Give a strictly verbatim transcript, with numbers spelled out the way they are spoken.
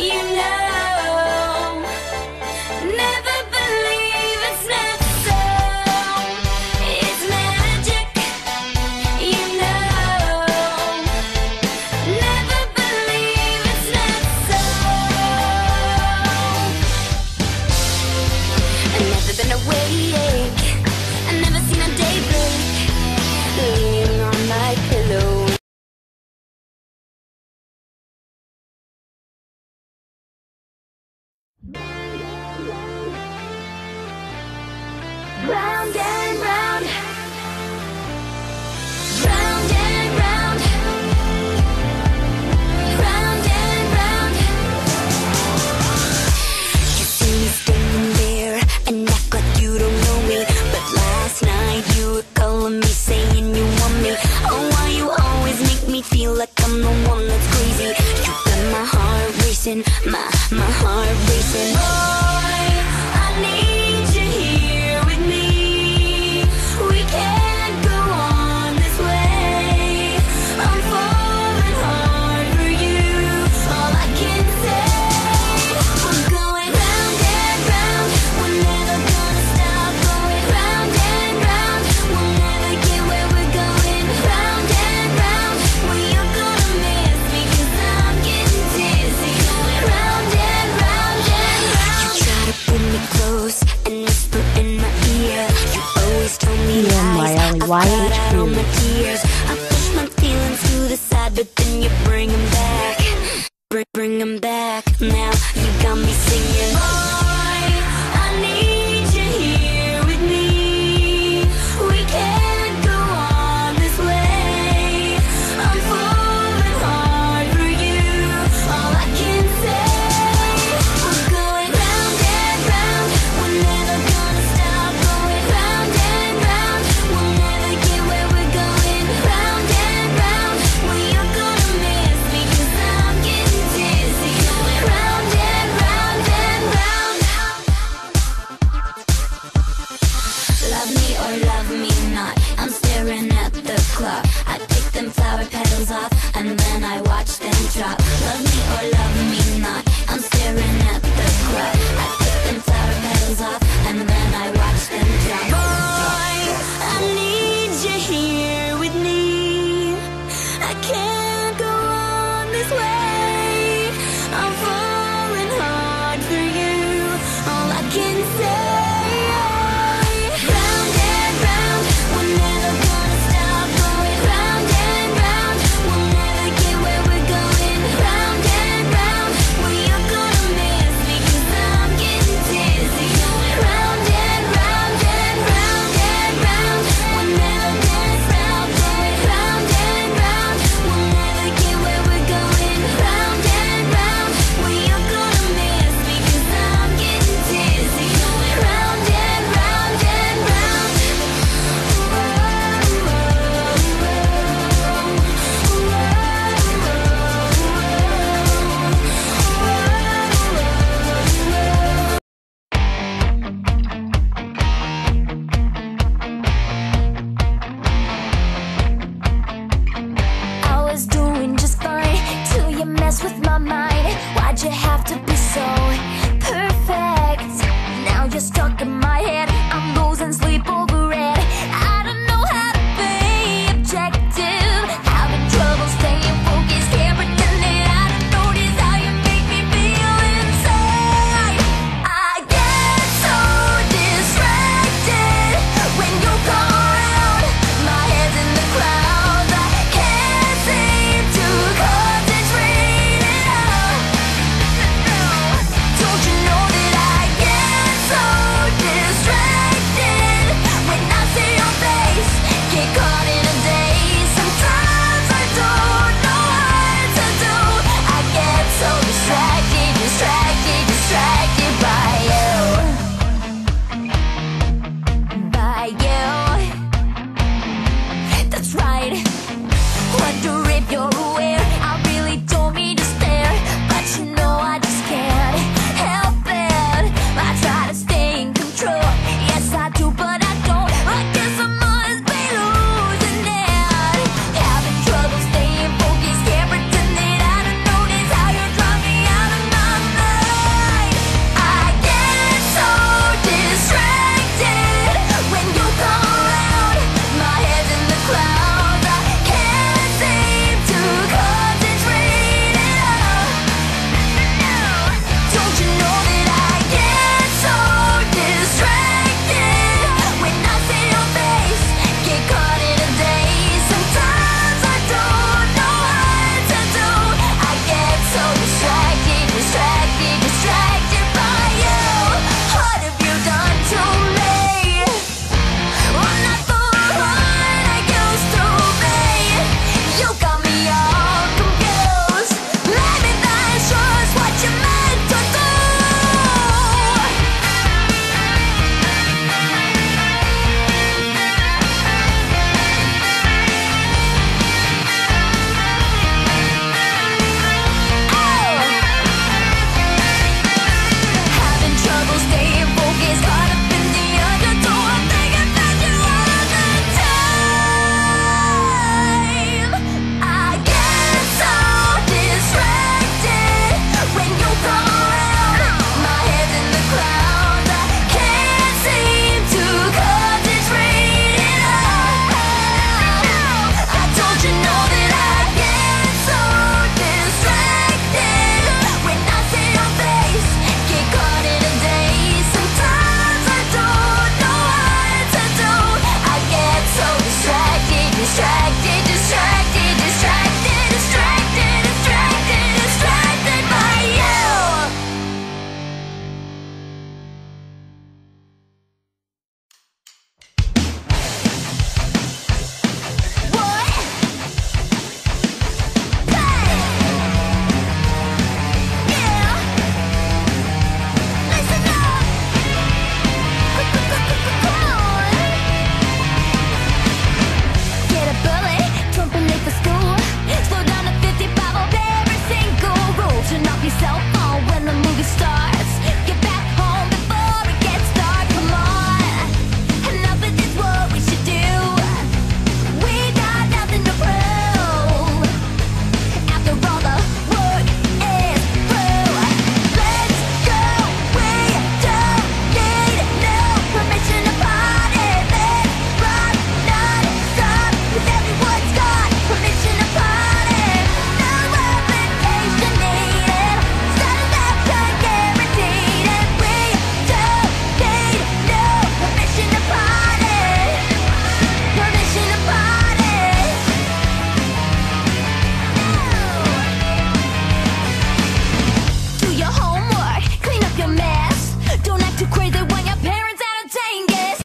you know. Never believe it's not so. It's magic, you know. Never believe it's not so. I've never been awake, I've never seen a day break, laying on my pillow. Round and round, round and round, round and round. You see me standing there and act like you don't know me, but last night you were calling me, saying you want me. Oh, why you always make me feel like I'm the one that's crazy? You got my heart racing, my my heart racing. Boy, I need you here with me. We can't go on this way. I'm falling hard for you. All I can say, I'm going round and round. We're never gonna stop going round and round. We'll never get where we're going. Round and round. Well, you're gonna miss me 'cause I'm getting dizzy. Going round and round and round. You try to pull me close and whisper in my ear. You always told me lies. I cried out all my tears. I push my feelings to the side, but then you bring them back. Bring, bring them back. Now you got me singing. Boy, I need you here with me. We can't go on this way. I'm falling hard for you. All I can say, I'm going round and round. We're never gonna stop going round and round. We'll never get where we're going. Round and round. Well, you're gonna miss me 'cause I'm getting dizzy. Going round and round and round. Love me or love me not, I'm staring at the clock. I take them flower petals off and then I watch them drop. Love me or love me not, I'm staring at the clock. I take them flower petals off and then I watch them drop. Boy, I need you here with me. I can't go on this way. I'm falling hard for you. All I can say, round and round. We're never gonna stop going round and round. We'll never get where we're going. Round and round. Well, you're gonna miss me 'cause I'm getting dizzy. Going round and round and round and round. We're never gonna stop going round and round. We'll never get where we're going. Round and round. Well, you're gonna miss me 'cause I'm getting dizzy. Going round and round and round. I was doing just fine till you mess with my mind. Why'd you have to be so perfect? Now you're stuck in my head.